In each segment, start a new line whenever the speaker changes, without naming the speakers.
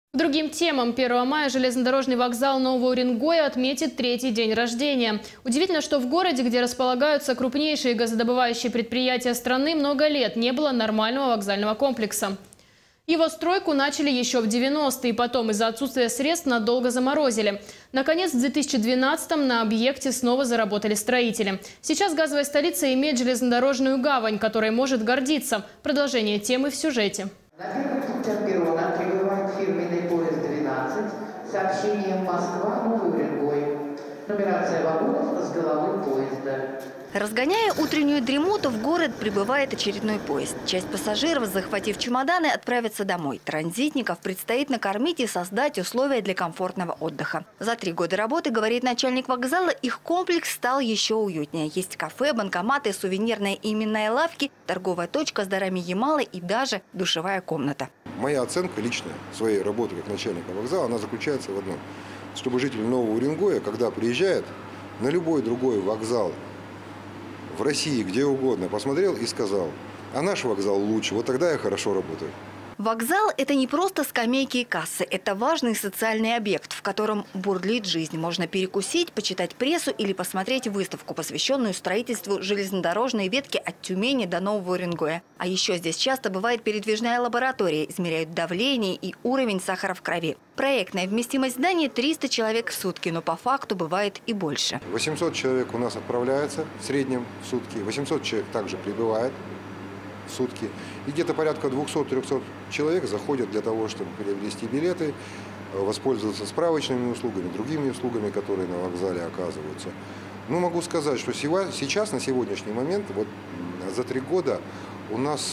К другим темам. 1 мая железнодорожный вокзал Нового Уренгоя отметит 3-й день рождения. Удивительно, что в городе, где располагаются крупнейшие газодобывающие предприятия страны, много лет не было нормального вокзального комплекса. Его стройку начали еще в 90-е, потом из-за отсутствия средств надолго заморозили. Наконец, в 2012-м на объекте снова заработали строители. Сейчас газовая столица имеет железнодорожную гавань, которой может гордиться. Продолжение темы в сюжете.
На первом перрона прибывает фирменный поезд 12 с сообщением Москва-Новый Уренгой. Нумерация вагонов с головы поезда.
Разгоняя утреннюю дремоту, в город прибывает очередной поезд. Часть пассажиров, захватив чемоданы, отправятся домой. Транзитников предстоит накормить и создать условия для комфортного отдыха. За 3 года работы, говорит начальник вокзала, их комплекс стал еще уютнее. Есть кафе, банкоматы, сувенирные и именные лавки, торговая точка с дарами Ямалы и даже душевая комната.
Моя оценка личная своей работы как начальника вокзала, она заключается в одном. Чтобы житель Нового Уренгоя, когда приезжает на любой другой вокзал в России, где угодно, посмотрел и сказал: а наш вокзал лучше, вот тогда я хорошо работаю.
Вокзал – это не просто скамейки и кассы. Это важный социальный объект, в котором бурлит жизнь. Можно перекусить, почитать прессу или посмотреть выставку, посвященную строительству железнодорожной ветки от Тюмени до Нового Уренгоя. А еще здесь часто бывает передвижная лаборатория. Измеряют давление и уровень сахара в крови. Проектная вместимость здания – 300 человек в сутки, но по факту бывает и больше.
800 человек у нас отправляется в среднем в сутки, 800 человек также прибывает в сутки. И где-то порядка 200-300 человек заходят для того, чтобы приобрести билеты, воспользоваться справочными услугами, другими услугами, которые на вокзале оказываются. Ну, могу сказать, что сейчас, на сегодняшний момент, вот за 3 года у нас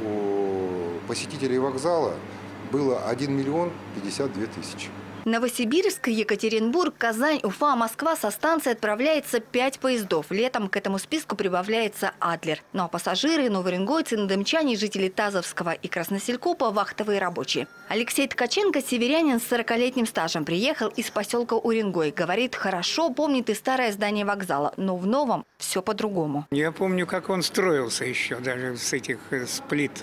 у посетителей вокзала было 1 миллион 52 тысячи.
Новосибирск, Екатеринбург, Казань, Уфа, Москва со станции отправляется 5 поездов. Летом к этому списку прибавляется Адлер. Ну а пассажиры, новоуренгойцы, надымчане, жители Тазовского и Красноселькопа – вахтовые рабочие. Алексей Ткаченко – северянин с 40-летним стажем. Приехал из поселка Уренгой. Говорит, хорошо помнит и старое здание вокзала, но в новом все по-другому.
Я помню, как он строился еще, даже с этих плит.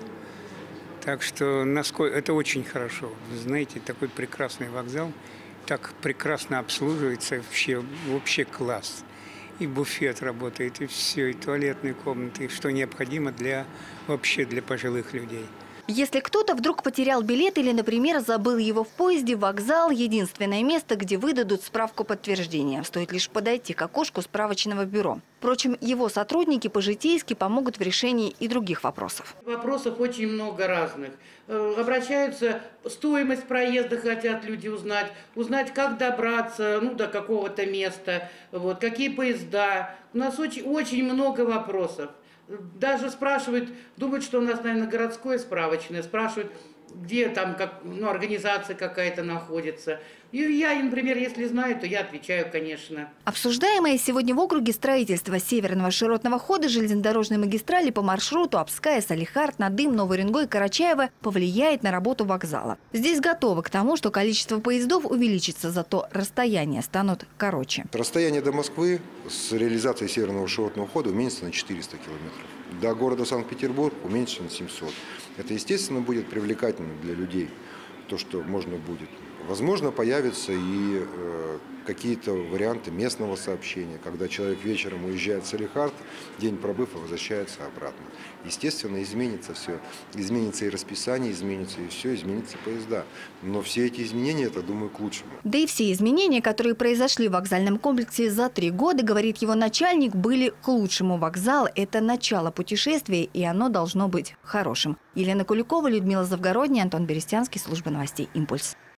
Так что это очень хорошо. Вы знаете, такой прекрасный вокзал, так прекрасно обслуживается, вообще класс. И буфет работает, и все, и туалетные комнаты, и что необходимо вообще для пожилых людей.
Если кто-то вдруг потерял билет или, например, забыл его в поезде, вокзал – единственное место, где выдадут справку подтверждения. Стоит лишь подойти к окошку справочного бюро. Впрочем, его сотрудники по-житейски помогут в решении и других вопросов.
Вопросов очень много разных. Обращаются, стоимость проезда хотят люди узнать, как добраться до какого-то места, какие поезда. У нас очень много вопросов. Даже спрашивают, думают, что у нас, наверное, городское справочное, спрашивают, где там организация какая-то находится. И я, например, если знаю, то я отвечаю, конечно.
Обсуждаемое сегодня в округе строительство северного широтного хода железнодорожной магистрали по маршруту Обская, Салихард, Надым, Новый Уренгой, Карачаево повлияет на работу вокзала. Здесь готовы к тому, что количество поездов увеличится, зато расстояния станут короче.
Расстояние до Москвы с реализацией северного широтного хода уменьшится на 400 километров. До города Санкт-Петербург уменьшится на 700. Это, естественно, будет привлекательно для людей, то, что можно будет. Возможно, появятся и какие-то варианты местного сообщения, когда человек вечером уезжает в Салихард, день пробыв и возвращается обратно. Естественно, изменится все. Изменится и расписание, изменится и все, изменятся поезда. Но все эти изменения, это, думаю, к лучшему.
Да и все изменения, которые произошли в вокзальном комплексе за 3 года, говорит его начальник, были к лучшему. Вокзал – это начало путешествия, и оно должно быть хорошим. Елена Куликова, Людмила Завгородняя, Антон Берестянский, служба новостей «Импульс».